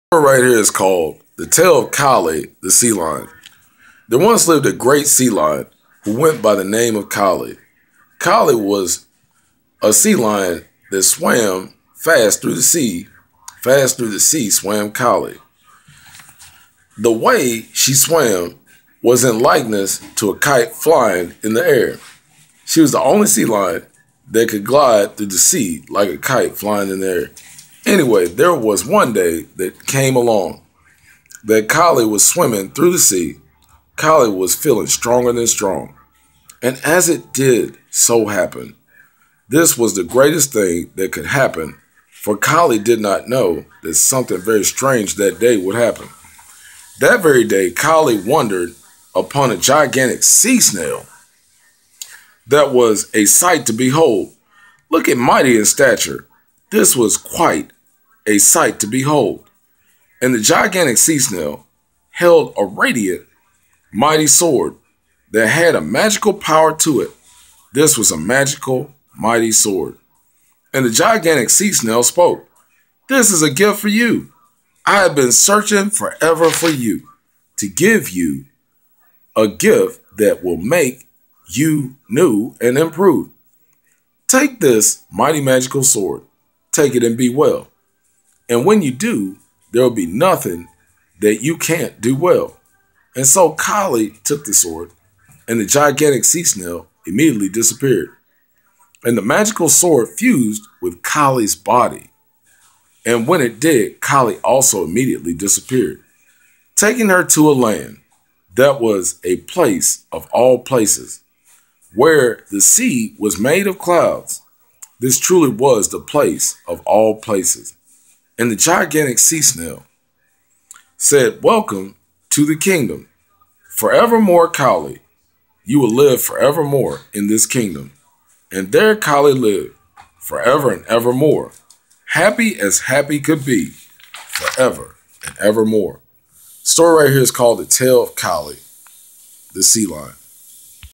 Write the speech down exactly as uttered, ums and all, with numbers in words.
Right here is called The Tale of Kali, the Sea Lion. There once lived a great sea lion who went by the name of Kali. Kali was a sea lion that swam fast through the sea. Fast through the sea swam Kali. The way she swam was in likeness to a kite flying in the air. She was the only sea lion that could glide through the sea like a kite flying in the air. Anyway, there was one day that came along that Kali was swimming through the sea. Kali was feeling stronger than strong. And as it did so happen, this was the greatest thing that could happen, for Kali did not know that something very strange that day would happen. That very day, Kali wandered upon a gigantic sea snail that was a sight to behold. Looking mighty in stature, this was quite a sight to behold. And the gigantic sea snail held a radiant, mighty sword that had a magical power to it. This was a magical, mighty sword. And the gigantic sea snail spoke, "This is a gift for you. I have been searching forever for you, to give you a gift that will make you new and improved. Take this mighty magical sword. Take it and be well. And when you do, there will be nothing that you can't do well." And so Kali took the sword, and the gigantic sea snail immediately disappeared. And the magical sword fused with Kali's body. And when it did, Kali also immediately disappeared, taking her to a land that was a place of all places, where the sea was made of clouds. This truly was the place of all places. And the gigantic sea snail said, "Welcome to the kingdom. Forevermore, Kali, you will live forevermore in this kingdom." And there Kali lived forever and evermore, happy as happy could be, forever and evermore. The story right here is called The Tale of Kali, the Sea Lion.